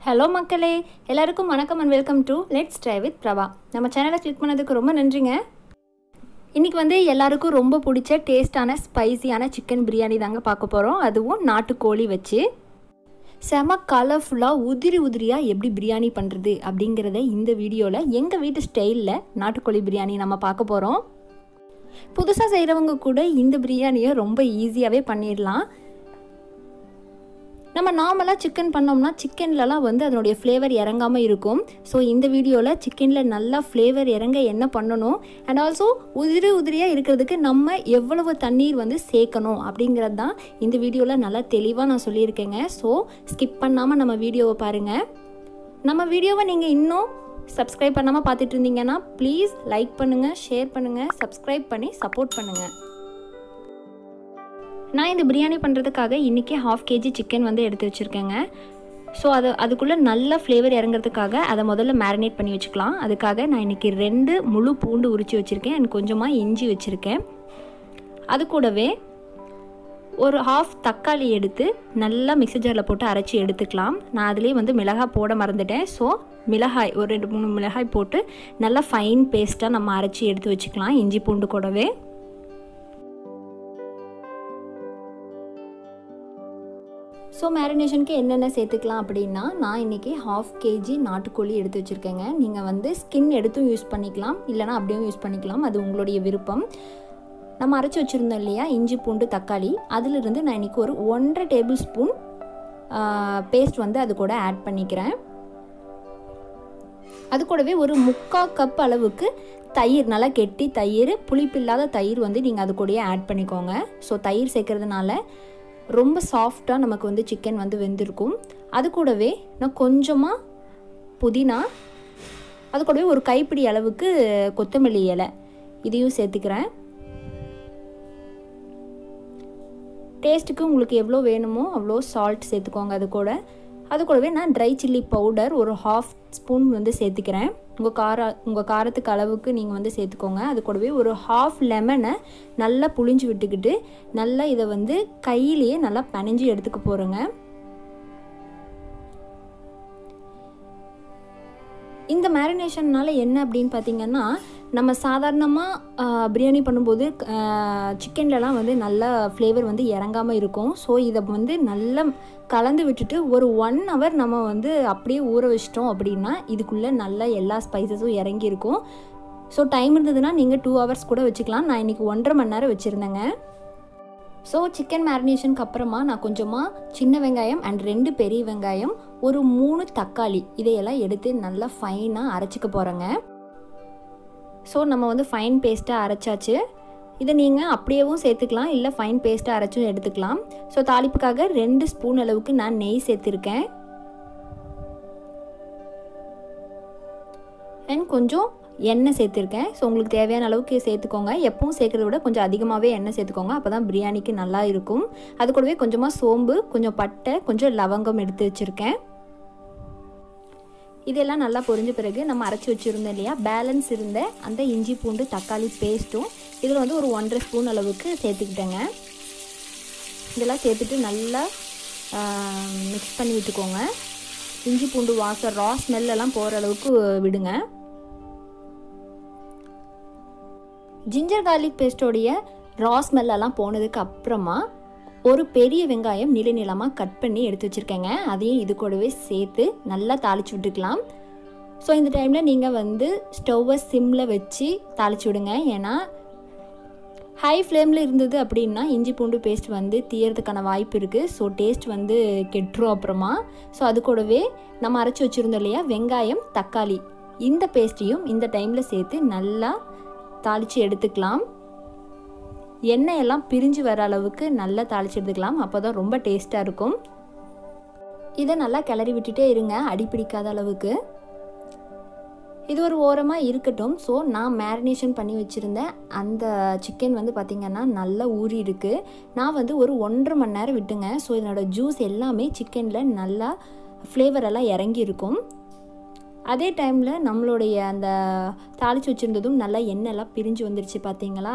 Hello மக்களே, எல்லாருக்கும் வணக்கம் and welcome to let's try with Prabha. நம்ம சேனலை கிளிக் பண்ணதுக்கு ரொம்ப நன்றிங்க. இன்றைக்கி எல்லாருக்கும் ரொம்ப பிடிச்ச டேஸ்டான ஸ்பைசியான சிக்கன் பிரியாணி தாங்க பார்க்க போகிறோம். அதுவும் நாட்டுக்கோழி வச்சு செம கலர்ஃபுல்லாக உதிரியாக எப்படி பிரியாணி பண்ணுறது அப்படிங்கிறத இந்த வீடியோவில் எங்கள் வீட்டு ஸ்டைலில் நாட்டுக்கோழி பிரியாணி நம்ம பார்க்க போகிறோம். புதுசாக செய்கிறவங்க கூட இந்த பிரியாணியை ரொம்ப ஈஸியாகவே பண்ணிடலாம். நம்ம நார்மலாக சிக்கன் பண்ணோம்னா சிக்கன்லலாம் அதனுடைய ஃப்ளேவர் இறங்காமல் இருக்கும். ஸோ இந்த வீடியோவில் சிக்கனில் நல்லா ஃப்ளேவர் இறங்க என்ன பண்ணணும் அண்ட் ஆல்சோ உதிரியாக இருக்கிறதுக்கு நம்ம எவ்வளவு தண்ணீர் சேர்க்கணும் அப்படிங்கிறது தான் இந்த வீடியோவில் நல்லா தெளிவாக நான் சொல்லியிருக்கேங்க. ஸோ ஸ்கிப் பண்ணாமல் நம்ம வீடியோவை பாருங்கள். நம்ம வீடியோவை நீங்கள் இன்னும் சப்ஸ்கிரைப் பண்ணாமல் பார்த்துட்டு இருந்தீங்கன்னா ப்ளீஸ் லைக் பண்ணுங்கள், ஷேர் பண்ணுங்கள், சப்ஸ்கிரைப் பண்ணி சப்போர்ட் பண்ணுங்கள். நான் இந்த பிரியாணி பண்ணுறதுக்காக இன்றைக்கி 1/2 kg சிக்கன் எடுத்து வச்சுருக்கேங்க. ஸோ அதுக்குள்ளே நல்ல ஃப்ளேவர் இறங்கிறதுக்காக அதை முதல்ல மேரினேட் பண்ணி வச்சுக்கலாம். அதுக்காக நான் இன்றைக்கி 2 முழு பூண்டு உரித்து வச்சுருக்கேன் அண்ட் கொஞ்சமாக இஞ்சி வச்சுருக்கேன். அது கூடவே ஒரு 1/2 தக்காளி எடுத்து நல்லா மிக்ஸி ஜாரில் போட்டு அரைச்சி எடுத்துக்கலாம். நான் அதிலே மிளகாய் போட மறந்துட்டேன். ஸோ மிளகாய் ஒரு 2-3 மிளகாய் போட்டு நல்லா ஃபைன் பேஸ்ட்டாக நம்ம அரைச்சி எடுத்து வச்சுக்கலாம் இஞ்சி பூண்டு கூடவே. ஸோ மேரினேஷனுக்கு என்னென்ன சேர்த்துக்கலாம் அப்படின்னா, நான் இன்றைக்கி 1/2 kg நாட்டுக்கோழி எடுத்து வச்சுருக்கேங்க. நீங்கள் ஸ்கின் எடுத்தும் யூஸ் பண்ணிக்கலாம், இல்லைனா அப்படியும் யூஸ் பண்ணிக்கலாம், அது உங்களுடைய விருப்பம். நம்ம அரைச்சி வச்சுருந்தோம் இல்லையா இஞ்சி பூண்டு தக்காளி, அதிலிருந்து நான் இன்றைக்கி ஒரு 1.5 டேபிள் ஸ்பூன் பேஸ்ட் அது கூட ஆட் பண்ணிக்கிறேன். அது கூடவே ஒரு 3/4 கப் அளவுக்கு தயிர், நல்லா கெட்டி தயிர், புளிப்பில்லாத தயிர் நீங்கள் அது கூடயே ஆட் பண்ணிக்கோங்க. ஸோ தயிர் சேர்க்கறதுனால ரொம்ப சாஃப்டாக நமக்கு சிக்கன் வெந்திருக்கும். அது கூடவே நான் கொஞ்சமாக புதினா, அது கூடவே ஒரு கைப்பிடி அளவுக்கு கொத்தமல்லி இலை இதையும் சேர்த்துக்கிறேன். டேஸ்ட்டுக்கு உங்களுக்கு எவ்வளோ வேணுமோ அவ்வளோ சால்ட் சேர்த்துக்கோங்க. அது கூடவே நான் ட்ரை சில்லி பவுடர் ஒரு 1/2 ஸ்பூன் சேர்த்துக்கிறேன். உங்கள் காரத்துக்கு அளவுக்கு நீங்கள் சேர்த்துக்கோங்க. அது கூடவே ஒரு 1/2 லெமனை நல்லா புளிஞ்சு விட்டுக்கிட்டு நல்லா இதை கையிலேயே நல்லா பனைஞ்சு எடுத்துக்க போகிறேங்க. இந்த மேரினேஷன்னால என்ன அப்படின்னு பார்த்தீங்கன்னா, நம்ம சாதாரணமாக பிரியாணி பண்ணும்போது சிக்கன்லலாம் நல்லா ஃப்ளேவர் இறங்காமல் இருக்கும். ஸோ இதை நல்லா கலந்து விட்டுட்டு ஒரு 1 hour நம்ம அப்படியே ஊற வச்சிட்டோம் அப்படின்னா இதுக்குள்ளே நல்லா எல்லா ஸ்பைசஸும் இறங்கியிருக்கும். ஸோ டைம் இருந்ததுன்னா நீங்கள் 2 hours கூட வச்சுக்கலாம். நான் இன்றைக்கி 1.5 மணி நேரம் வச்சுருந்தேங்க. ஸோ சிக்கன் மேரினேஷனுக்கு அப்புறமா நான் கொஞ்சமாக சின்ன வெங்காயம் அண்ட் 2 பெரிய வெங்காயம், ஒரு 3 தக்காளி இதையெல்லாம் எடுத்து நல்லா ஃபைனாக அரைச்சிக்க போகிறேங்க. ஸோ நம்ம ஃபைன் பேஸ்ட்டாக அரைச்சாச்சு. இதை நீங்கள் அப்படியேவும் சேர்த்துக்கலாம், இல்லை ஃபைன் பேஸ்ட்டாக அரைச்சும் எடுத்துக்கலாம். ஸோ தாளிப்புக்காக 2 ஸ்பூன் அளவுக்கு நான் நெய் சேர்த்துருக்கேன் அண்ட் கொஞ்சம் எண்ணெய் சேர்த்துருக்கேன். ஸோ உங்களுக்கு தேவையான அளவுக்கு சேர்த்துக்கோங்க. எப்பவும் சேர்க்குறத விட கொஞ்சம் அதிகமாகவே எண்ணெய் சேர்த்துக்கோங்க, அப்போ தான் பிரியாணிக்கு நல்லா இருக்கும். அது கூடவே கொஞ்சமாக சோம்பு, கொஞ்சம் பட்டை, கொஞ்சம் லவங்கம் எடுத்து வச்சுருக்கேன். இதெல்லாம் நல்லா பொரிஞ்ச பிறகு நம்ம அரைச்சி வச்சுருந்தோம் இல்லையா பேலன்ஸ் இருந்த அந்த இஞ்சி பூண்டு தக்காளி பேஸ்ட்டும் இதில் ஒரு 1.5 ஸ்பூன் அளவுக்கு சேர்த்துக்கிட்டேங்க. இதெல்லாம் சேர்த்துட்டு நல்லா மிக்ஸ் பண்ணி விட்டுக்கோங்க. இஞ்சி பூண்டு வாசம் ரா ஸ்மெல்லாம் போகிற அளவுக்கு விடுங்க. ஜிஞ்சர் கார்லிக் பேஸ்டோடைய ரா ஸ்மெல்லாம் போனதுக்கு அப்புறமா ஒரு பெரிய வெங்காயம் நீளமாக கட் பண்ணி எடுத்து வச்சுருக்கேங்க. அதையும் இது கூடவே சேர்த்து நல்லா தாளித்து விட்டுக்கலாம். ஸோ இந்த டைமில் நீங்கள் ஸ்டவ்வை சிம்மில் வச்சு தாளித்து விடுங்க. ஏன்னா ஹை ஃப்ளேமில் இருந்தது அப்படின்னா இஞ்சி பூண்டு பேஸ்ட் தீயறதுக்கான வாய்ப்பு இருக்குது. ஸோ டேஸ்ட் கெட்டுரும் அப்புறமா. ஸோ அது கூடவே நம்ம அரைச்சி வச்சுருந்தோம் இல்லையா வெங்காயம் தக்காளி, இந்த பேஸ்ட்டையும் இந்த டைமில் சேர்த்து நல்லா தாளித்து எடுத்துக்கலாம். எண்ணெய் எல்லாம் பிரிஞ்சு வர அளவுக்கு நல்லா தாளித்து எடுத்துக்கலாம், அப்போ தான் ரொம்ப டேஸ்ட்டாக இருக்கும். இதை நல்லா கிளறி விட்டுட்டே இருங்க, அடி பிடிக்காத அளவுக்கு. இது ஒரு ஓரமாக இருக்கட்டும். ஸோ நான் மேரினேஷன் பண்ணி வச்சுருந்த அந்த சிக்கன் பார்த்திங்கன்னா நல்லா ஊறி இருக்குது. நான் ஒரு 1.5 மணி நேரம் விட்டுங்க. ஸோ இதனோட ஜூஸ் எல்லாமே சிக்கனில் நல்லா ஃப்ளேவர் எல்லாம் இறங்கியிருக்கும். அதே டைமில் நம்மளுடைய அந்த தாளித்து வச்சுருந்ததும் நல்லா எண்ணெய்லாம் பிரிஞ்சு வந்துருச்சு பார்த்தீங்களா.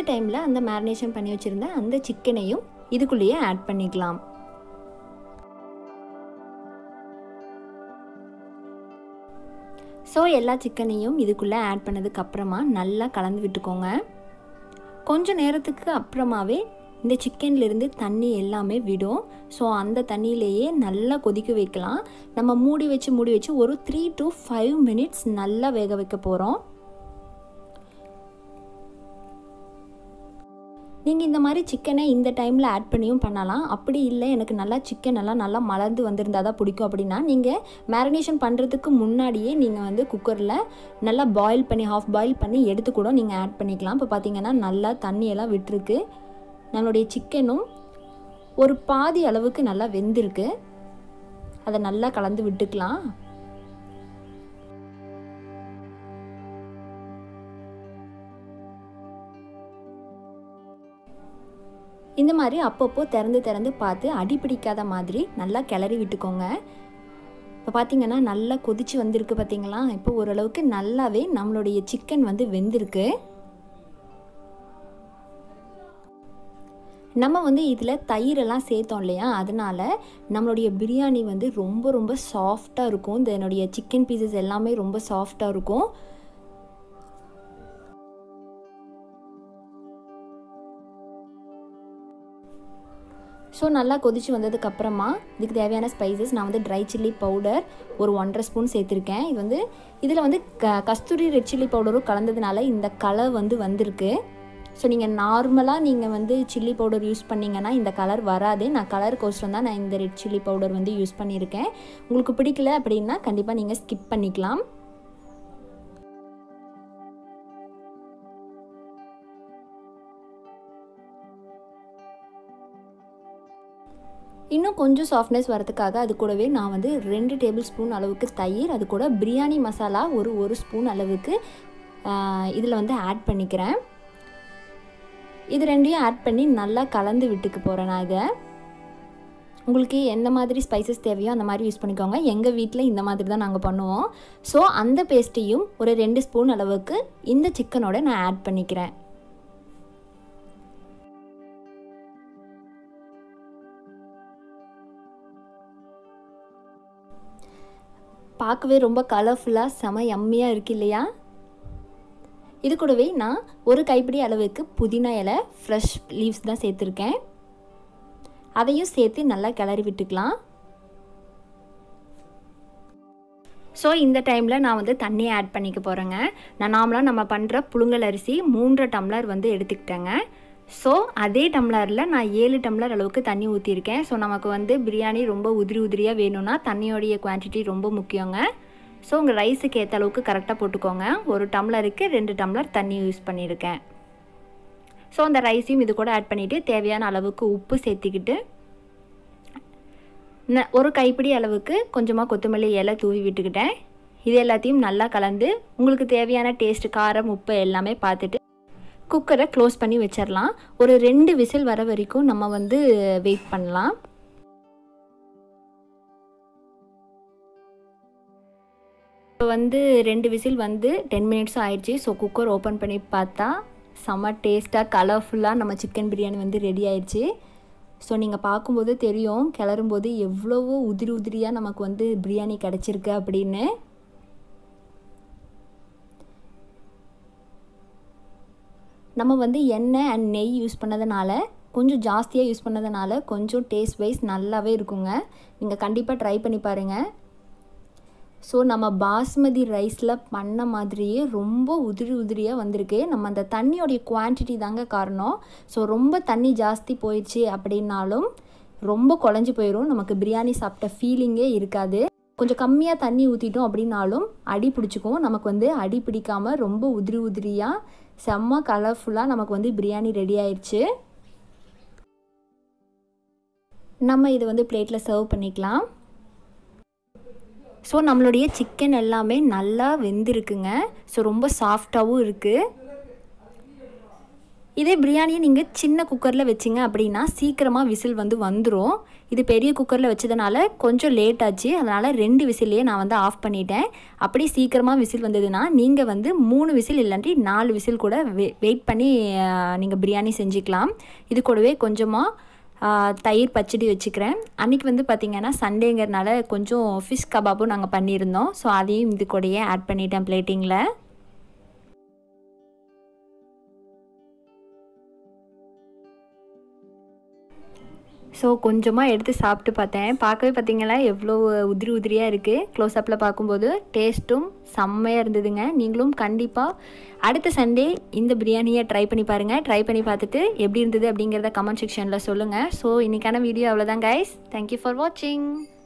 டைமில் அந்த மேரினேஷன் பண்ணி வச்சுருந்த அந்த சிக்கனையும் இதுக்குள்ளேயே ஆட் பண்ணிக்கலாம். ஸோ எல்லா சிக்கனையும் இதுக்குள்ளே ஆட் பண்ணதுக்கப்புறமா நல்லா கலந்து விட்டுக்கோங்க. கொஞ்சம் நேரத்துக்கு அப்புறமாவே இந்த சிக்கன்லேருந்து தண்ணி எல்லாமே விடும். ஸோ அந்த தண்ணியிலேயே நல்லா கொதிக்க வைக்கலாம். நம்ம மூடி வச்சு ஒரு 3 to 5 minutes நல்லா வேக வைக்க போகிறோம். நீங்கள் இந்த மாதிரி சிக்கனை இந்த டைமில் ஆட் பண்ணியும் பண்ணலாம். அப்படி இல்லை எனக்கு நல்லா சிக்கன் எல்லாம் நல்லா மலர்ந்து வந்திருந்தால் தான் பிடிக்கும் அப்படின்னா நீங்கள் மேரினேஷன் பண்ணுறதுக்கு முன்னாடியே நீங்கள் வந்து குக்கரில் நல்லா பாயில் பண்ணி ஹாஃப் பாயில் பண்ணி எடுத்து கூட நீங்கள் ஆட் பண்ணிக்கலாம். இப்போ பார்த்தீங்கன்னா நல்லா தண்ணியெல்லாம் விட்டுருக்கு. நம்மளுடைய சிக்கனும் ஒரு பாதி அளவுக்கு நல்லா வெந்திருக்கு. அதை நல்லா கலந்து விட்டுக்கலாம். இந்த மாதிரி அப்பப்போ திறந்து பார்த்து அடி பிடிக்காத மாதிரி நல்லா கிளறி விட்டுக்கோங்க. இப்போ பார்த்தீங்கன்னா நல்லா கொதிச்சு வந்திருக்கு பார்த்தீங்களா. இப்போ ஓரளவுக்கு நல்லாவே நம்மளுடைய சிக்கன் வந்து வெந்திருக்கு. நம்ம வந்து இதில் தயிரெல்லாம் சேர்த்தோம் இல்லையா, அதனால் நம்மளுடைய பிரியாணி வந்து ரொம்ப சாஃப்டாக இருக்கும். இதனுடைய சிக்கன் பீசஸ் எல்லாமே ரொம்ப சாஃப்டாக இருக்கும். ஸோ நல்லா கொதிச்சு வந்ததுக்கப்புறமா இதுக்கு தேவையான ஸ்பைசஸ் நான் வந்து ட்ரை சில்லி பவுடர் ஒரு 1.5 ஸ்பூன் சேர்த்துருக்கேன். இதில் வந்து கஸ்தூரி ரெட் சில்லி பவுடரும் கலந்ததுனால இந்த கலர் வந்து வந்திருக்கு. ஸோ நீங்கள் நார்மலாக நீங்கள் வந்து சில்லி பவுடர் யூஸ் பண்ணிங்கன்னா இந்த கலர் வராது. நான் கலருக்கோசரம் தான் நான் இந்த ரெட் சில்லி பவுடர் வந்து யூஸ் பண்ணியிருக்கேன். உங்களுக்கு பிடிக்கல அப்படின்னா கண்டிப்பாக நீங்கள் ஸ்கிப் பண்ணிக்கலாம். இன்னும் கொஞ்சம் சாஃப்ட்னஸ் வரதுக்காக அது கூடவே நான் வந்து 2 டேபிள் ஸ்பூன் அளவுக்கு தயிர், அது கூட பிரியாணி மசாலா ஒரு ஸ்பூன் அளவுக்கு இதில் வந்து ஆட் பண்ணிக்கிறேன். இது ரெண்டையும் ஆட் பண்ணி நல்லா கலந்து விட்டுக்க போகிறேன். நான் இதை உங்களுக்கு எந்த மாதிரி ஸ்பைசஸ் தேவையோ அந்த மாதிரி யூஸ் பண்ணிக்கோங்க. எங்கள் வீட்டில் இந்த மாதிரி தான் நாங்கள் பண்ணுவோம். ஸோ அந்த பேஸ்ட்டையும் ஒரு 2 ஸ்பூன் அளவுக்கு இந்த சிக்கனோட நான் ஆட் பண்ணிக்கிறேன். பார்க்கவே ரொம்ப கலர்ஃபுல்லாக செம யம்மியாக இருக்கு இல்லையா. இது கூடவே நான் ஒரு கைப்பிடி அளவுக்கு புதினா இலை ஃப்ரெஷ் லீவ்ஸ் தான் சேர்த்துருக்கேன். அதையும் சேர்த்து நல்லா கிளறி விட்டுக்கலாம். ஸோ இந்த டைமில் நான் வந்து தண்ணியை ஆட் பண்ணிக்க போகிறேங்க. நான் நார்மலாக நம்ம பண்ணுற புழுங்கல் அரிசி 3 டம்ளர் வந்து எடுத்துக்கிட்டேங்க. ஸோ அதே டம்ளரில் நான் 7 டம்ளர் அளவுக்கு தண்ணி ஊற்றிருக்கேன். ஸோ நமக்கு வந்து பிரியாணி ரொம்ப உதிரியாக வேணும்னா தண்ணியோடைய குவான்டிட்டி ரொம்ப முக்கியங்க. ஸோ உங்கள் ரைஸுக்கு ஏற்ற அளவுக்கு கரெக்டாக போட்டுக்கோங்க. ஒரு டம்ளருக்கு 2 டம்ளர் தண்ணி யூஸ் பண்ணியிருக்கேன். ஸோ அந்த ரைஸையும் இது கூட ஆட் பண்ணிவிட்டு தேவையான அளவுக்கு உப்பு சேர்த்துக்கிட்டு ஒரு கைப்பிடி அளவுக்கு கொஞ்சமாக கொத்தமல்லி இலை தூவி விட்டுக்கிட்டேன். இது எல்லாத்தையும் நல்லா கலந்து உங்களுக்கு தேவையான டேஸ்ட்டு காரம் உப்பு எல்லாமே பார்த்துட்டு குக்கரை க்ளோஸ் பண்ணி வச்சிடலாம். ஒரு 2 விசில் வர வரைக்கும் நம்ம வந்து வெயிட் பண்ணலாம். இப்போ வந்து 2 விசில் வந்து 10 மினிட்ஸும் ஆயிடுச்சு. ஸோ குக்கர் ஓப்பன் பண்ணி பார்த்தா செம்ம டேஸ்ட்டாக கலர்ஃபுல்லாக நம்ம சிக்கன் பிரியாணி வந்து ரெடி ஆயிடுச்சு. ஸோ நீங்கள் பார்க்கும்போது தெரியும் கிளறும்போது எவ்வளவோ உதிரியாக நமக்கு வந்து பிரியாணி கிடச்சிருக்கு அப்படின்னு. நம்ம வந்து எண்ணெய் அண்ட் நெய் யூஸ் பண்ணதுனால கொஞ்சம் ஜாஸ்தியாக யூஸ் பண்ணதுனால கொஞ்சம் டேஸ்ட் வைஸ் நல்லாவே இருக்குங்க. நீங்கள் கண்டிப்பாக ட்ரை பண்ணி பாருங்கள். ஸோ நம்ம பாஸ்மதி ரைஸில் பண்ண மாதிரியே ரொம்ப உதிரியாக வந்திருக்கு. நம்ம அந்த தண்ணியோடைய குவான்டிட்டி தாங்க காரணம். ஸோ ரொம்ப தண்ணி ஜாஸ்தி போயிடுச்சு அப்படின்னாலும் ரொம்ப குழஞ்சி போயிடும். நமக்கு பிரியாணி சாப்பிட்ட ஃபீலிங்கே இருக்காது. கொஞ்சம் கம்மியாக தண்ணி ஊற்றிட்டோம் அப்படின்னாலும் அடி பிடிச்சிக்கும். நமக்கு வந்து அடி பிடிக்காமல் ரொம்ப உதிரியாக செம்ம கலர்ஃபுல்லாக நமக்கு வந்து பிரியாணி ரெடி ஆயிடுச்சு. நம்ம இதை வந்து பிளேட்டில் சர்வ் பண்ணிக்கலாம். ஸோ நம்மளுடைய சிக்கன் எல்லாமே நல்லா வெந்திருக்குங்க. ஸோ ரொம்ப சாஃப்டாகவும் இருக்குது. இதே பிரியாணியை நீங்கள் சின்ன குக்கரில் வச்சிங்க அப்படின்னா சீக்கிரமாக விசில் வந்துடும். இது பெரிய குக்கரில் வச்சதுனால கொஞ்சம் லேட் ஆச்சு. அதனால் 2 விசில்லையே நான் ஆஃப் பண்ணிட்டேன். அப்படி சீக்கிரமாக விசில் வந்ததுன்னா நீங்கள் 3 விசில் இல்லாட்டி 4 விசில் கூட வெயிட் பண்ணி நீங்கள் பிரியாணி செஞ்சுக்கலாம். இது கூடவே கொஞ்சமாக தயிர் பச்சடி வச்சுக்கிறேன். அன்றைக்கி பார்த்திங்கன்னா சண்டேங்கிறதுனால கொஞ்சம் ஃபிஷ் கபாபும் நாங்கள் பண்ணியிருந்தோம். ஸோ அதையும் இது கூடயே ஆட் பண்ணிட்டேன் பிளேட்டிங்கில். ஸோ கொஞ்சமாக எடுத்து சாப்பிட்டு பார்த்தேன். பார்க்கவே பார்த்திங்களா எவ்வளோ உதிரியாக இருக்குது. க்ளோஸ்அப்பில் பார்க்கும்போது டேஸ்ட்டும் செம்மையாக இருந்ததுங்க. நீங்களும் கண்டிப்பாக அடுத்த சண்டே இந்த பிரியாணியை ட்ரை பண்ணி பாருங்கள். ட்ரை பண்ணி பார்த்துட்டு எப்படி இருந்தது அப்படிங்கிறத கமெண்ட் செக்ஷனில் சொல்லுங்கள். ஸோ இன்றைக்கான வீடியோ அவ்வளோதான் கைஸ். தேங்க்யூ ஃபார் வாட்சிங்.